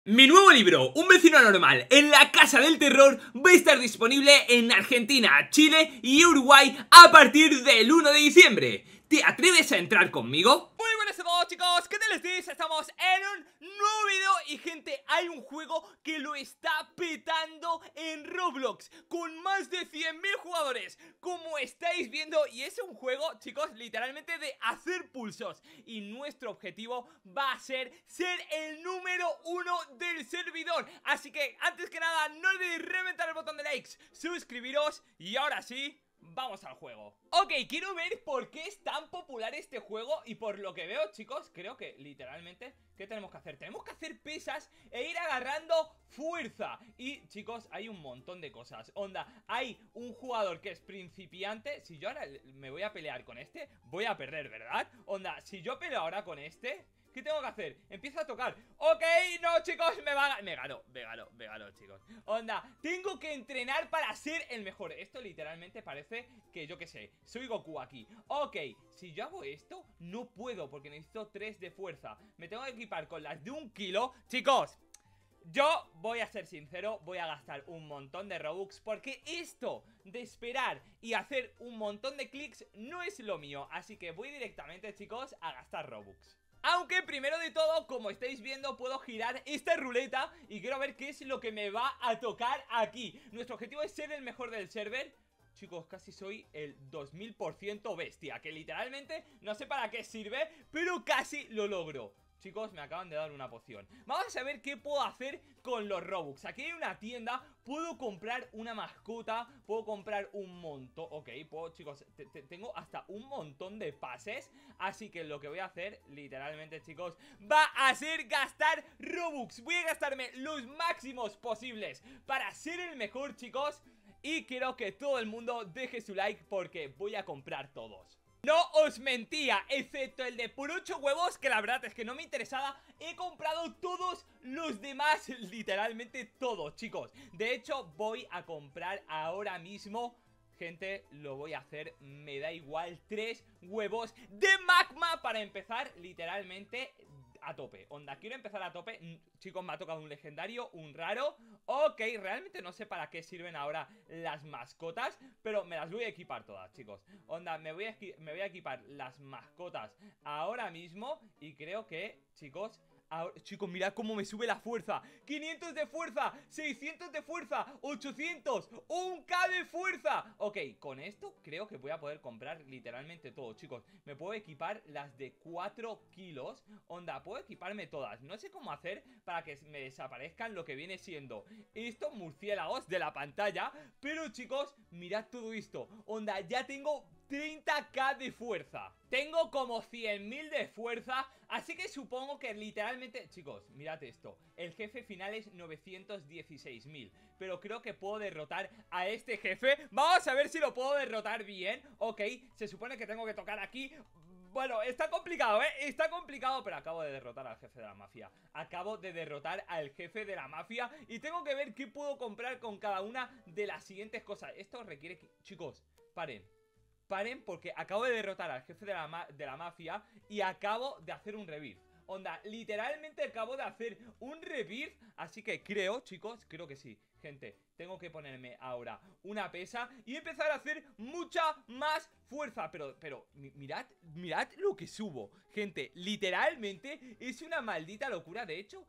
Mi nuevo libro, Un vecino anormal en la casa del terror, va a estar disponible en Argentina, Chile y Uruguay a partir del 1 de diciembre. ¿Te atreves a entrar conmigo? Muy buenas a todos, chicos, ¿qué tal les dice? Estamos en un nuevo video y gente, hay un juego que lo está petando en Roblox con más de 100.000 jugadores, como estáis viendo, y es un juego, chicos, literalmente de hacer pulsos, y nuestro objetivo va a ser el número 1 del servidor. Así que antes que nada, no olvidéis reventar el botón de likes, suscribiros y ahora sí, vamos al juego. Ok, quiero ver por qué es tan popular este juego. Y por lo que veo, chicos, creo que literalmente, ¿qué tenemos que hacer? Tenemos que hacer pesas e ir agarrando fuerza. Y, chicos, hay un montón de cosas. Onda, hay un jugador que es principiante. Si yo ahora me voy a pelear con este, voy a perder, ¿verdad? Onda, si yo peleo ahora con este, ¿qué tengo que hacer? Empieza a tocar. Ok, no, chicos, me ganó, chicos. Onda, tengo que entrenar para ser el mejor. Esto literalmente parece que, yo qué sé, soy Goku aquí. Ok, si yo hago esto, no puedo porque necesito 3 de fuerza. Me tengo que equipar con las de 1 kilo. Chicos, yo voy a ser sincero, voy a gastar un montón de Robux porque esto de esperar y hacer un montón de clics no es lo mío. Así que voy directamente, chicos, a gastar Robux. Aunque primero de todo, como estáis viendo, puedo girar esta ruleta y quiero ver qué es lo que me va a tocar aquí. Nuestro objetivo es ser el mejor del server. Chicos, casi soy el 2000% bestia, que literalmente no sé para qué sirve, pero casi lo logro. Chicos, me acaban de dar una poción. Vamos a ver qué puedo hacer con los Robux. Aquí hay una tienda, puedo comprar una mascota, puedo comprar un montón. Ok, puedo, chicos, tengo hasta un montón de pases. Así que lo que voy a hacer, literalmente, chicos, va a ser gastar Robux. Voy a gastarme los máximos posibles para ser el mejor, chicos. Y quiero que todo el mundo deje su like porque voy a comprar todos. No os mentía, excepto el de por 8 huevos, que la verdad es que no me interesaba. He comprado todos los demás, literalmente todos, chicos. De hecho, voy a comprar ahora mismo, gente, lo voy a hacer, me da igual, 3 huevos de magma para empezar literalmente a tope. Onda, quiero empezar a tope. Chicos, me ha tocado un legendario, un raro. Ok, realmente no sé para qué sirven ahora las mascotas, pero me las voy a equipar todas, chicos. Onda, me voy a equipar las mascotas ahora mismo. Y creo que, chicos, ahora, chicos, mirad cómo me sube la fuerza. 500 de fuerza, 600 de fuerza, 800, 1k de fuerza. Ok, con esto creo que voy a poder comprar literalmente todo, chicos. Me puedo equipar las de 4 kilos. Onda, puedo equiparme todas. No sé cómo hacer para que me desaparezcan lo que viene siendo estos murciélagos de la pantalla. Pero, chicos, mirad todo esto. Onda, ya tengo 30k de fuerza. Tengo como 100.000 de fuerza. Así que supongo que literalmente, chicos, mirad esto. El jefe final es 916.000. Pero creo que puedo derrotar a este jefe. Vamos a ver si lo puedo derrotar bien. Ok, se supone que tengo que tocar aquí. Bueno, está complicado, está complicado, pero acabo de derrotar al jefe de la mafia. Acabo de derrotar al jefe de la mafia. Y tengo que ver qué puedo comprar con cada una de las siguientes cosas. Esto requiere que... Chicos, paren porque acabo de derrotar al jefe de la mafia y acabo de hacer un revive. Onda, literalmente acabo de hacer un revive. Así que creo, chicos, creo que sí. Gente, tengo que ponerme ahora una pesa y empezar a hacer mucha más fuerza. Pero, mirad lo que subo. Gente, literalmente es una maldita locura. De hecho,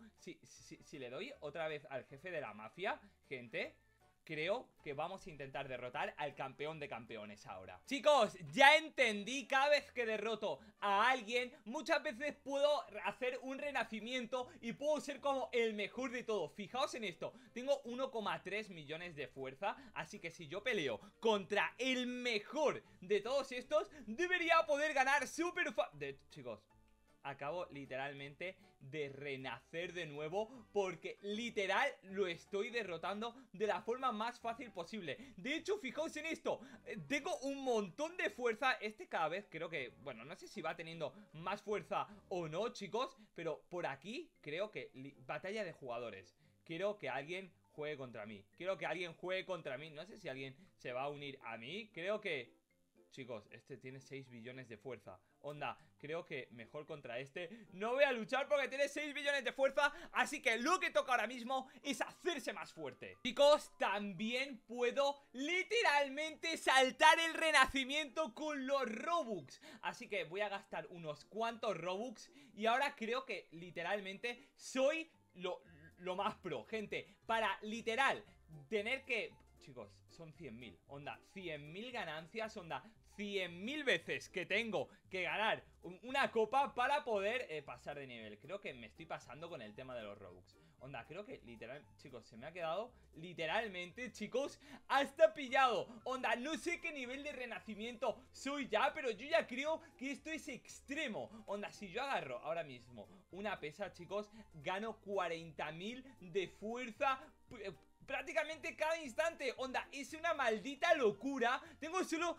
si le doy otra vez al jefe de la mafia, gente, creo que vamos a intentar derrotar al campeón de campeones ahora. Chicos, ya entendí, cada vez que derroto a alguien, muchas veces puedo hacer un renacimiento y puedo ser como el mejor de todos. Fijaos en esto, tengo 1,3 millones de fuerza, así que si yo peleo contra el mejor de todos estos, debería poder ganar súper fácil. Chicos, acabo literalmente de renacer de nuevo porque literal lo estoy derrotando de la forma más fácil posible. De hecho, fijaos en esto, tengo un montón de fuerza. Este cada vez creo que, bueno, no sé si va teniendo más fuerza o no, chicos, pero por aquí creo que batalla de jugadores. Quiero que alguien juegue contra mí. Quiero que alguien juegue contra mí. No sé si alguien se va a unir a mí. Creo que... chicos, este tiene 6 billones de fuerza. Onda, creo que mejor contra este no voy a luchar porque tiene 6 billones de fuerza. Así que lo que toca ahora mismo es hacerse más fuerte. Chicos, también puedo literalmente saltar el renacimiento con los Robux. Así que voy a gastar unos cuantos Robux. Y ahora creo que literalmente soy lo más pro, gente. Para literal tener que... Chicos, son 100.000, onda, 100.000 ganancias, onda, 100.000 veces que tengo que ganar una copa para poder pasar de nivel. Creo que me estoy pasando con el tema de los Robux. Onda, creo que literal, chicos, se me ha quedado literalmente, chicos, hasta pillado. Onda, no sé qué nivel de renacimiento soy ya, pero yo ya creo que esto es extremo. Onda, si yo agarro ahora mismo una pesa, chicos, gano 40.000 de fuerza prácticamente cada instante. Onda, es una maldita locura. Tengo solo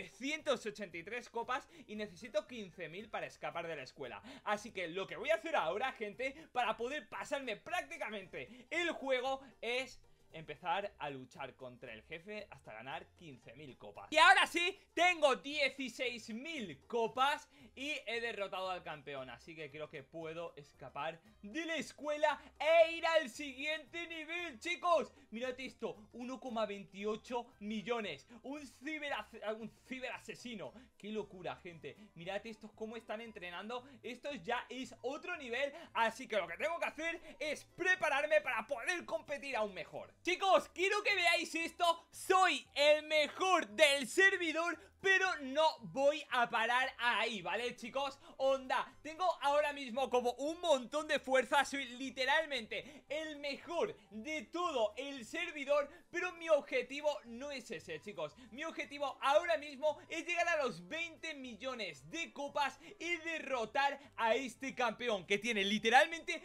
383 copas y necesito 15.000 para escapar de la escuela. Así que lo que voy a hacer ahora, gente, para poder pasarme prácticamente el juego es empezar a luchar contra el jefe hasta ganar 15.000 copas. Y ahora sí, tengo 16.000 copas y he derrotado al campeón. Así que creo que puedo escapar de la escuela e ir al siguiente nivel, chicos. Mirad esto, 1,28 millones. Un ciberasesino. Qué locura, gente. Mirad estos cómo están entrenando. Esto ya es otro nivel. Así que lo que tengo que hacer es prepararme para poder competir aún mejor. Chicos, quiero que veáis esto. Soy el mejor del servidor, pero no voy a parar ahí, ¿vale, chicos? Onda, tengo ahora mismo como un montón de fuerza. Soy literalmente el mejor de todo el servidor, pero mi objetivo no es ese, chicos. Mi objetivo ahora mismo es llegar a los 20 millones de copas y derrotar a este campeón que tiene literalmente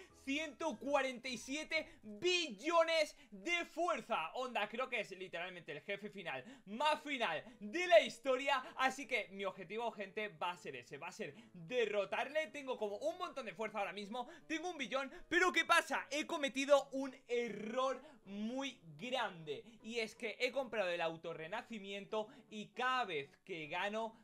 147 billones de fuerza. Onda, creo que es literalmente el jefe final más final de la historia. Así que mi objetivo, gente, va a ser ese. Va a ser derrotarle. Tengo como un montón de fuerza ahora mismo. Tengo 1 billón. Pero ¿qué pasa? He cometido un error muy grande. Y es que he comprado el autorrenacimiento y cada vez que gano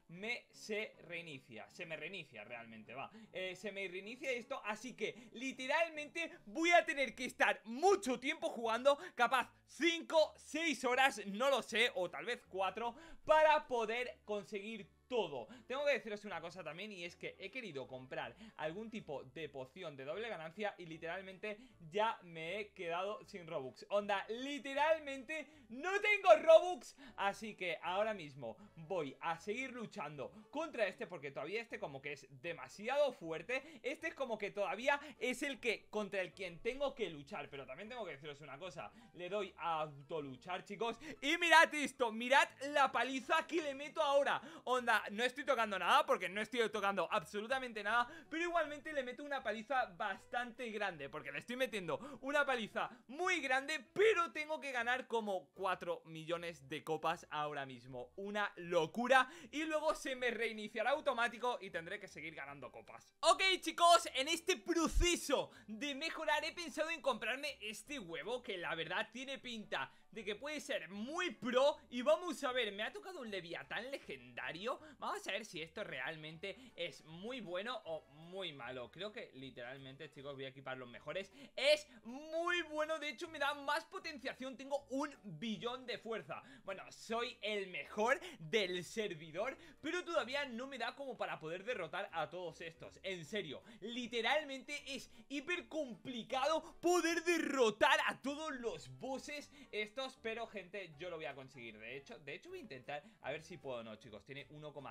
se reinicia. Se me reinicia realmente, va. Se me reinicia esto. Así que literalmente voy a tener que estar mucho tiempo jugando, capaz 5, 6 horas, no lo sé, o tal vez 4, para poder conseguir todo. Tengo que deciros una cosa también, y es que he querido comprar algún tipo de poción de doble ganancia y literalmente ya me he quedado sin Robux. Onda, literalmente no tengo Robux. Así que ahora mismo voy a seguir luchando contra este, porque todavía este como que es demasiado fuerte. Este es como que todavía es el que contra el quien tengo que luchar. Pero también tengo que deciros una cosa, le doy a autoluchar, chicos, y mirad esto, mirad la paliza que le meto ahora. Onda, no estoy tocando nada porque no estoy tocando absolutamente nada, pero igualmente le meto una paliza bastante grande, porque le estoy metiendo una paliza muy grande, pero tengo que ganar como 4 millones de copas ahora mismo. Una locura. Y luego se me reiniciará automático y tendré que seguir ganando copas. Ok, chicos, en este proceso de mejorar he pensado en comprarme este huevo, que la verdad tiene pinta de que puede ser muy pro. Y vamos a ver, me ha tocado un Leviatán legendario. Vamos a ver si esto realmente es muy bueno o muy malo. Creo que literalmente, chicos, voy a equipar los mejores. Es muy bueno, de hecho me da más potenciación. Tengo 1 billón de fuerza. Bueno, soy el mejor del servidor, pero todavía no me da como para poder derrotar a todos estos. En serio, literalmente es hiper complicado poder derrotar a todos los bosses estos, pero gente, yo lo voy a conseguir. De hecho voy a intentar a ver si puedo o no, chicos. Tiene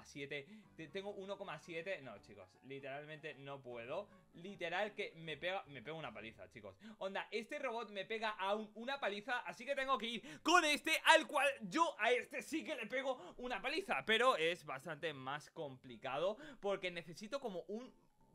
1,7. Tengo 1,7. No, chicos, literalmente no puedo. Literal que me pega una paliza, chicos. Onda, este robot me pega a una paliza, así que tengo que ir con este, al cual yo a este sí que le pego una paliza. Pero es bastante más complicado porque necesito como un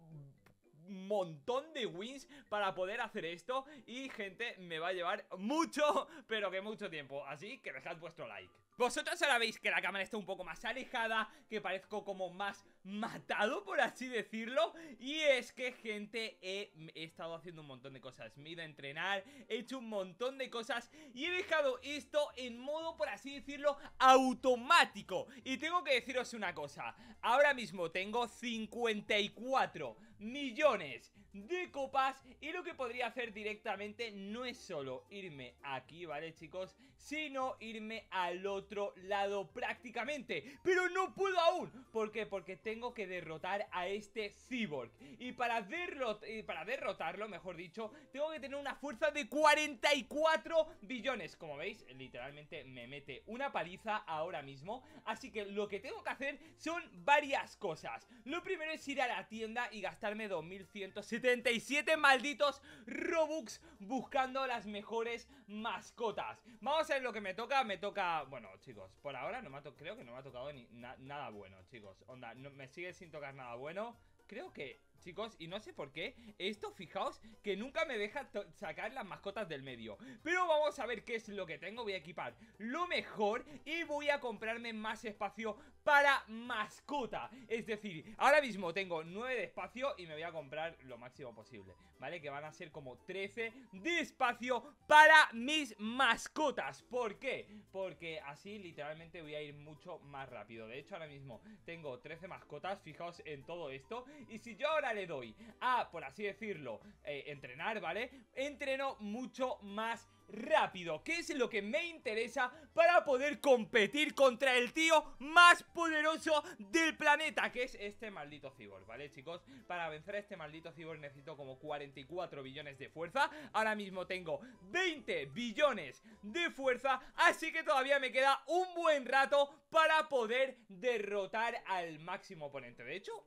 montón de wins para poder hacer esto. Y gente, me va a llevar mucho, pero que mucho tiempo. Así que dejad vuestro like. Vosotros ahora veis que la cámara está un poco más alejada, que parezco como más matado, por así decirlo. Y es que, gente, he estado haciendo un montón de cosas. Me he ido a entrenar, he hecho un montón de cosas y he dejado esto en modo, por así decirlo, automático. Y tengo que deciros una cosa. Ahora mismo tengo 54 millones de copas y lo que podría hacer directamente no es solo irme aquí, ¿vale, chicos? Sino irme al otro lado prácticamente. Pero no puedo aún. ¿Por qué? Porque tengo que derrotar a este cyborg. Y para derrotarlo, mejor dicho, tengo que tener una fuerza de 44 billones. Como veis, literalmente me mete una paliza ahora mismo. Así que lo que tengo que hacer son varias cosas. Lo primero es ir a la tienda y gastarme 2177 malditos Robux buscando las mejores mascotas. Vamos a ver lo que me toca. Me toca, bueno, chicos, por ahora no me creo que no me ha tocado nada bueno, chicos. Onda, no, me sigue sin tocar nada bueno. Creo que, chicos, y no sé por qué, esto, fijaos, que nunca me deja sacar las mascotas del medio. Pero vamos a ver qué es lo que tengo. Voy a equipar lo mejor y voy a comprarme más espacio para mascota. Es decir, ahora mismo tengo 9 de espacio y me voy a comprar lo máximo posible, ¿vale? Que van a ser como 13 de espacio para mis mascotas. ¿Por qué? Porque así literalmente voy a ir mucho más rápido. De hecho, ahora mismo tengo 13 mascotas, fijaos en todo esto. Y si yo ahora le doy a, por así decirlo, entrenar, ¿vale? Entreno mucho más rápido, que es lo que me interesa para poder competir contra el tío más poderoso del planeta, que es este maldito cyborg, ¿vale, chicos? Para vencer a este maldito cyborg necesito como 44 billones de fuerza. Ahora mismo tengo 20 billones de fuerza, así que todavía me queda un buen rato para poder derrotar al máximo oponente. De hecho,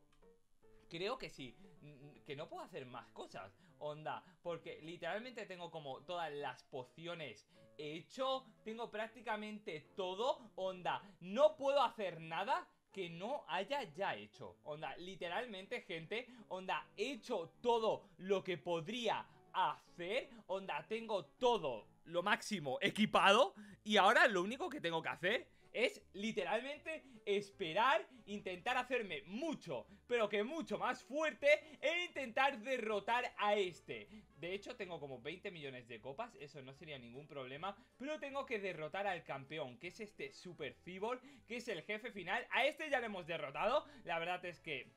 creo que sí, que no puedo hacer más cosas, onda, porque literalmente tengo como todas las pociones hecho, tengo prácticamente todo, onda, no puedo hacer nada que no haya ya hecho, onda, literalmente, gente, onda, he hecho todo lo que podría hacer, onda, tengo todo lo máximo equipado y ahora lo único que tengo que hacer es literalmente esperar, intentar hacerme mucho, pero que mucho más fuerte e intentar derrotar a este. De hecho tengo como 20 millones de copas, eso no sería ningún problema, pero tengo que derrotar al campeón, que es este Super Cyborg, que es el jefe final. A este ya lo hemos derrotado, la verdad es que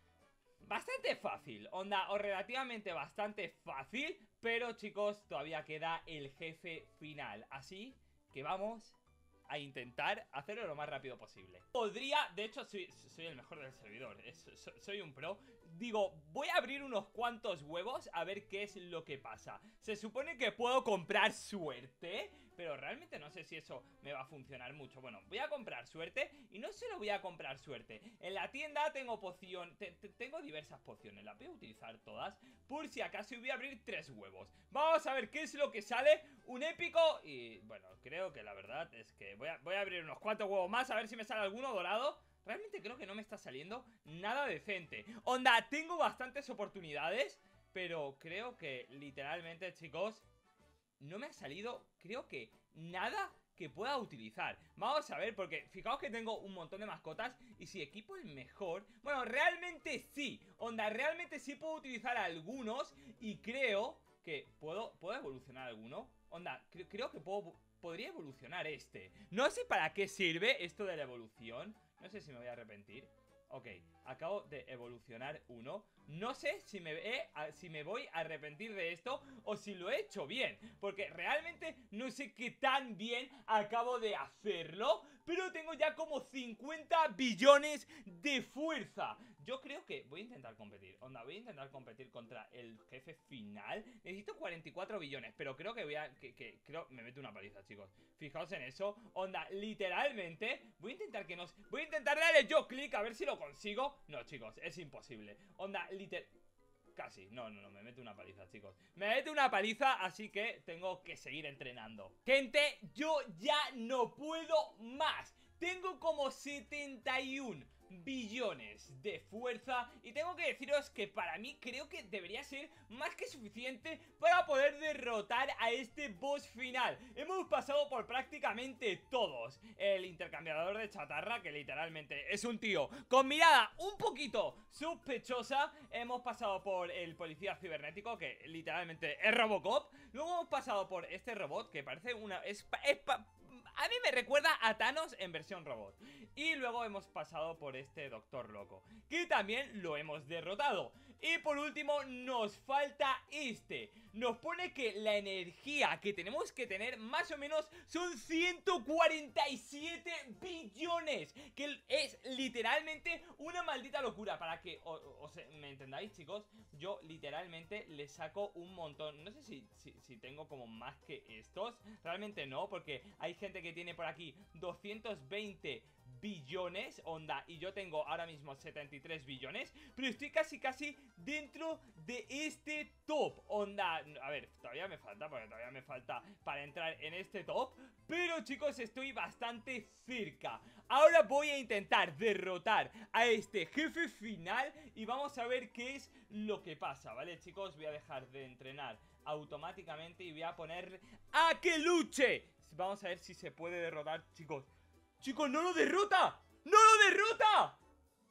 bastante fácil, onda, o relativamente bastante fácil, pero chicos, todavía queda el jefe final, así que vamos a intentar hacerlo lo más rápido posible. Podría, de hecho soy el mejor del servidor, soy un pro. Digo, voy a abrir unos cuantos huevos a ver qué es lo que pasa. Se supone que puedo comprar suerte, pero realmente no sé si eso me va a funcionar mucho. Bueno, voy a comprar suerte y no solo voy a comprar suerte. En la tienda tengo poción, tengo diversas pociones, las voy a utilizar todas por si acaso y voy a abrir 3 huevos. Vamos a ver qué es lo que sale. Un épico y bueno, creo que la verdad es que voy a abrir unos cuantos huevos más a ver si me sale alguno dorado. Realmente creo que no me está saliendo nada decente. Onda, tengo bastantes oportunidades, pero creo que literalmente, chicos, no me ha salido, creo que nada que pueda utilizar. Vamos a ver, porque fijaos que tengo un montón de mascotas y si equipo el mejor, bueno, realmente sí, onda, realmente sí puedo utilizar algunos y creo que puedo evolucionar alguno. Onda, creo que podría evolucionar este. No sé para qué sirve esto de la evolución, no sé si me voy a arrepentir. Ok, acabo de evolucionar uno. No sé si me voy a arrepentir de esto o si lo he hecho bien, porque realmente no sé qué tan bien acabo de hacerlo, pero tengo ya como 50 billones de fuerza. Yo creo que voy a intentar competir, onda, voy a intentar competir contra el jefe final. Necesito 44 billones, pero creo que creo me meto una paliza, chicos. Fijaos en eso, onda, literalmente voy a intentar darle yo clic a ver si lo consigo. No, chicos, es imposible. Onda, casi, no, me mete una paliza, chicos. Me mete una paliza, así que tengo que seguir entrenando. Gente, yo ya no puedo más. Tengo como 71 billones de fuerza. Y tengo que deciros que para mí creo que debería ser más que suficiente para poder derrotar a este boss final. Hemos pasado por prácticamente todos. El intercambiador de chatarra, que literalmente es un tío con mirada un poquito sospechosa. Hemos pasado por el policía cibernético, que literalmente es Robocop. Luego hemos pasado por este robot que parece una... a mí me recuerda a Thanos en versión robot. Y luego hemos pasado por este Doctor Loco, que también lo hemos derrotado. Y por último nos falta este. Nos pone que la energía que tenemos que tener más o menos son 147 billones, que es literalmente una maldita locura. Para que me entendáis, chicos, yo literalmente le saco un montón. No sé si tengo como más que estos. Realmente no, porque hay gente que tiene por aquí 220 billones, onda, y yo tengo ahora mismo 73 billones. Pero estoy casi dentro de este top, onda. A ver, todavía me falta, porque todavía me falta para entrar en este top, pero chicos, estoy bastante cerca. Ahora voy a intentar derrotar a este jefe final y vamos a ver qué es lo que pasa, ¿vale, chicos? Voy a dejar de entrenar automáticamente y voy a poner a que luche. Vamos a ver si se puede derrotar, chicos. ¡Chicos, no lo derrota! ¡No lo derrota!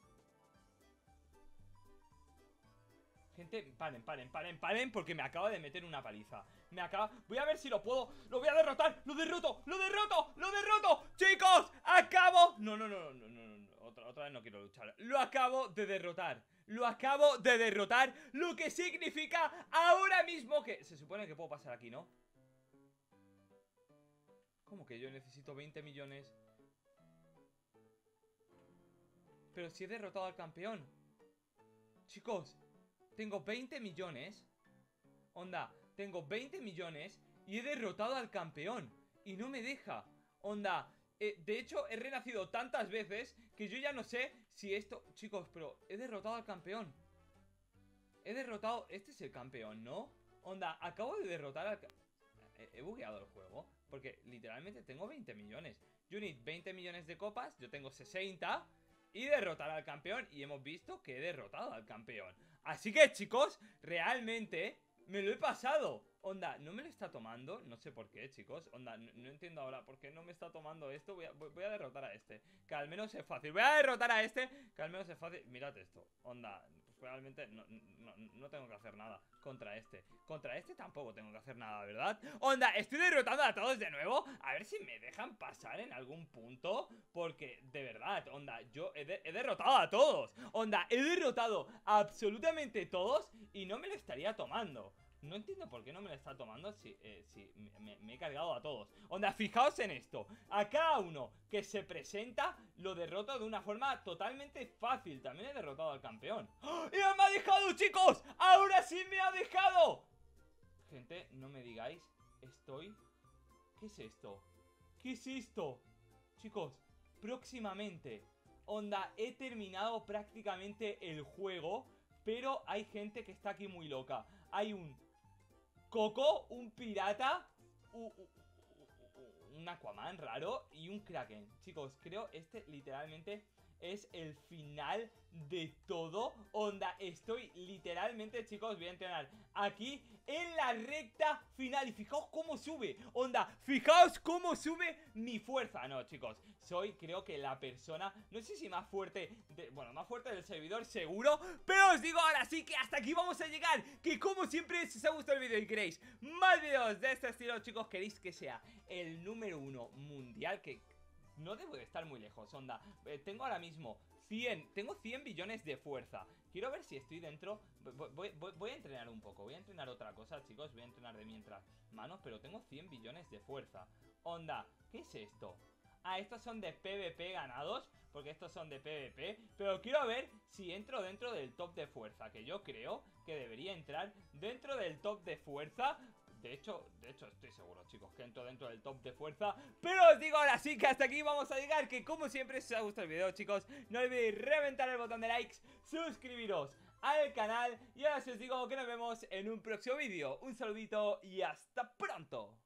Gente, paren, porque me acaba de meter una paliza. Voy a ver si lo puedo. ¡Lo voy a derrotar! ¡Lo derroto! ¡Chicos! ¡Acabo! No. Otra vez no quiero luchar. Lo acabo de derrotar. Lo que significa ahora mismo que... Se supone que puedo pasar aquí, ¿no? ¿Cómo que yo necesito 20 millones? Pero si he derrotado al campeón. Chicos, tengo 20 millones. Onda, tengo 20 millones y he derrotado al campeón. Y no me deja. Onda, de hecho he renacido tantas veces que yo ya no sé si esto... Chicos, pero he derrotado al campeón. He derrotado... Este es el campeón, ¿no? Onda, acabo de derrotar al... He bugueado el juego, porque literalmente tengo 20 millones. Yo necesito 20 millones de copas, yo tengo 60... Y derrotar al campeón. Y hemos visto que he derrotado al campeón. Así que, chicos, realmente me lo he pasado. Onda, no me lo está tomando. No sé por qué, chicos. Onda, no entiendo ahora por qué no me está tomando esto. Voy a derrotar a este, que al menos es fácil. Voy a derrotar a este, que al menos es fácil. Mirad esto. Onda, pues realmente no tengo que hacer nada contra este. Contra este tampoco tengo que hacer nada, ¿verdad? Onda, estoy derrotando a todos de nuevo. A ver si me dejan pasar en algún punto, porque, de verdad, onda, yo he derrotado a todos. Onda, he derrotado a absolutamente todos y no me lo estaría tomando. No entiendo por qué no me lo está tomando si me he cargado a todos. Onda, fijaos en esto. A cada uno que se presenta lo derroto de una forma totalmente fácil. También he derrotado al campeón. ¡Oh! ¡Y me ha dejado, chicos! ¡Ahora sí me ha dejado! Gente, no me digáis. ¿Qué es esto? ¿Qué es esto? Chicos, próximamente. Onda, he terminado prácticamente el juego, pero hay gente que está aquí muy loca. Hay un Coco, un pirata, un Aquaman raro y un Kraken. Chicos, creo literalmente es el final de todo. Onda, estoy literalmente, chicos, voy a entrenar aquí en la recta final. Y fijaos cómo sube. Onda, fijaos cómo sube mi fuerza. No, chicos, soy creo que la persona, no sé si más fuerte bueno, más fuerte del servidor seguro. Pero os digo ahora sí que hasta aquí vamos a llegar. Que como siempre, si os ha gustado el vídeo y queréis más vídeos de este estilo, chicos, queréis que sea el número 1 mundial, que no debo de estar muy lejos, onda. Tengo ahora mismo 100 billones de fuerza. Quiero ver si estoy dentro. Voy a entrenar un poco. Voy a entrenar otra cosa, chicos. Voy a entrenar de mientras manos, pero tengo 100 billones de fuerza. Onda, ¿qué es esto? Ah, estos son de PvP ganados, porque estos son de PvP. Pero quiero ver si entro dentro del top de fuerza, que yo creo que debería entrar dentro del top de fuerza. De hecho, estoy seguro, chicos, que entro dentro del top de fuerza. Pero os digo ahora sí que hasta aquí vamos a llegar. Que como siempre, si os ha gustado el video, chicos, no olvidéis reventar el botón de likes, suscribiros al canal. Y ahora sí os digo que nos vemos en un próximo vídeo. Un saludito y hasta pronto.